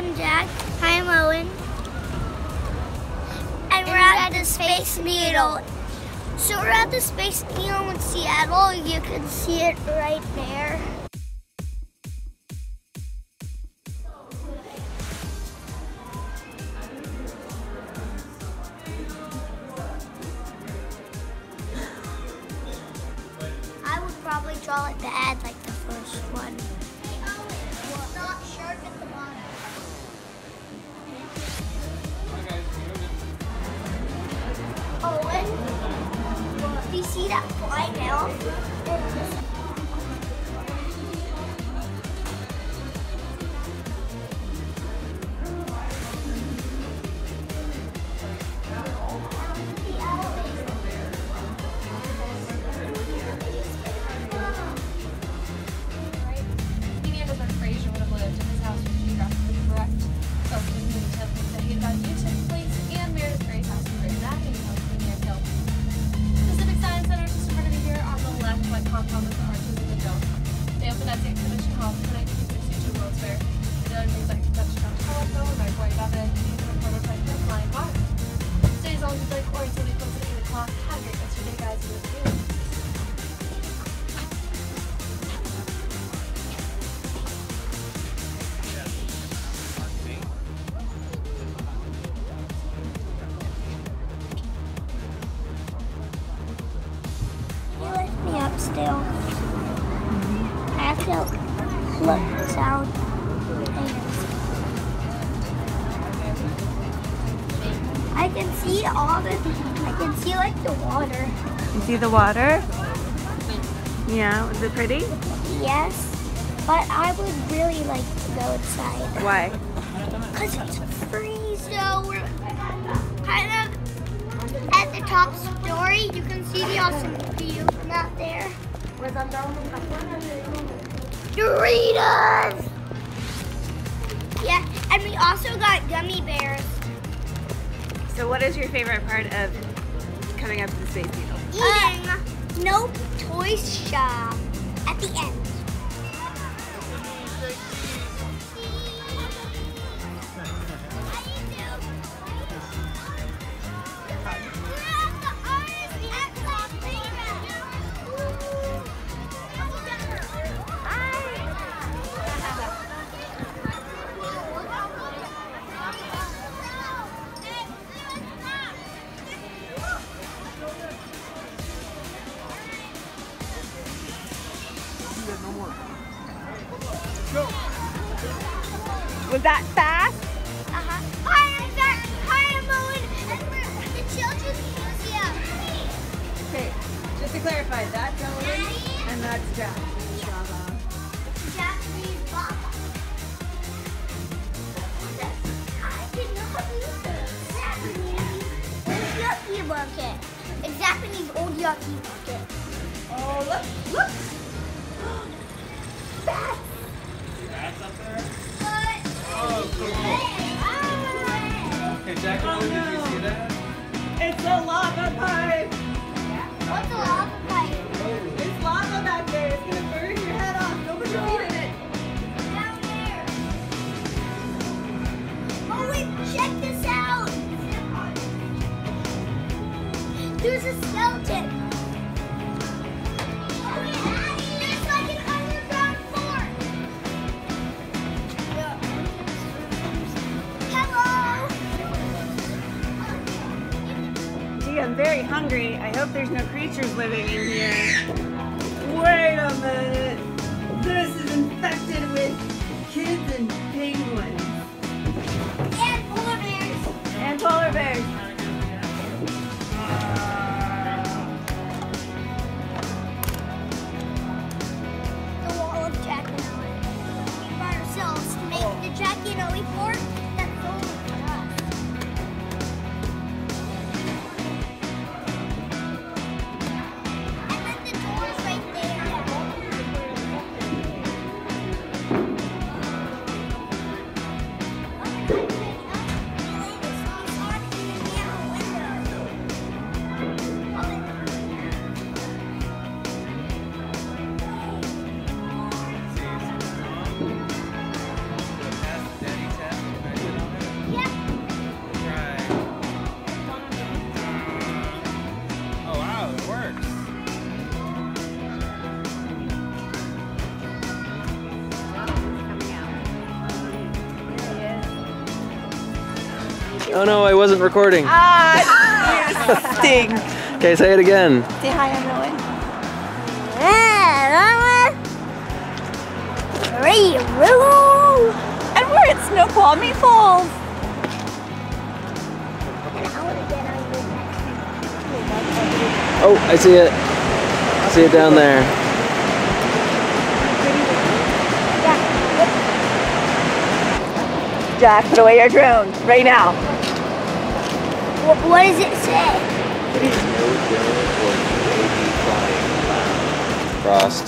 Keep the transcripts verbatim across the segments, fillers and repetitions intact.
I'm Jack. Hi, I'm Owen. And we're at the Space Needle. So we're at the Space Needle in Seattle. You can see it right there. I would probably draw it bad like the first one. Not sharp at the bottom. Owen, do you see that fly now? Still, I have to look down. I can see all the, I can see like the water. You see the water? Yeah, is it pretty? Yes, but I would really like to go inside. Why? Because it's free, so we're kind of at the top story. You can see the awesome view from out there. Doritos! Yeah, and we also got gummy bears. So what is your favorite part of coming up to the Space Needle? Eating uh, no toy shop at the end. Was that fast? Uh-huh. Hi, I'm Jack. Hi, I'm Owen. And we're at the Children's Museum. Okay, just to clarify, that's Owen and that's Jack. Bravo. Japanese Baba. I did not use the Japanese old yucky bucket. A Japanese old yucky bucket. Oh, look, look. Bats. Bats up there? But Oh, cool. Hey, Jack, oh, did you see that? It's a lava pipe. what's a lava pipe? It's lava back there. It's gonna burn your head off. Don't put your feet in it. Down there. Oh wait, check this out. There's a skeleton. Oh yeah, there's like an underground fort. Hello. Gee, I'm very hungry. I hope there's no creatures living in here. Wait a minute. This is infected with kids and penguins. And polar bears. And polar bears. The wall of Jack and Owen. We by ourselves to make the Jackie and Owen fort. That's only for us. And then the door's right there. Oh no, I wasn't recording. Ah, you stink. Okay, say it again. Say hi, I'm Owen. And we're at Snoqualmie Falls. Oh, I see it. I see it down there. Jack, put away your drone right now. What, what does it say? Frost.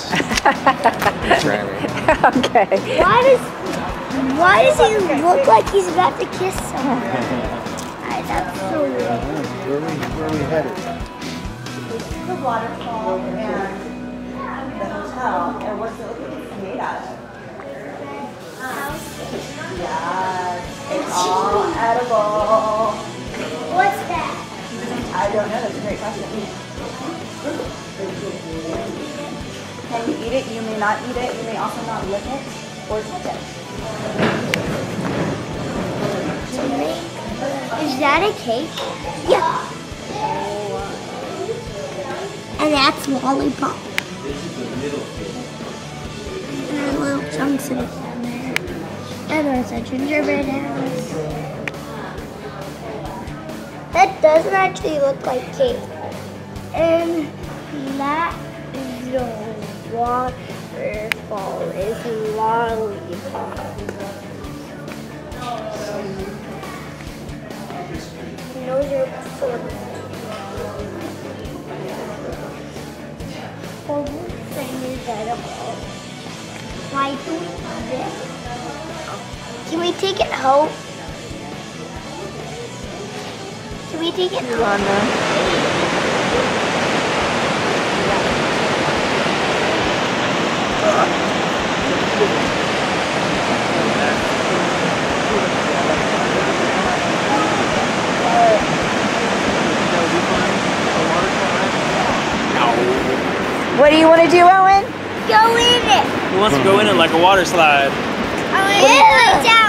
Okay. Why does why does he look like he's about to kiss someone? Ay, that's so weird. Where are we, where are we headed? The waterfall and the hotel, and what's it look like it's made out of? Yes, it's all edible. What's that? I don't know, that's a great question. Can you eat it? You may not eat it. You may also not lick it or touch it. Is that a cake? Yeah. And that's lollipop. And there are little chunks of it down there. And there's a gingerbread house. That doesn't actually look like cake. And that is the waterfall. It's lollipop. And those are four. The whole thing is edible. Why do we do this? Can we take it home? Can we take it home? What do you want to do, Owen? Go in it. Who wants to go in it like a water slide? I want to go down.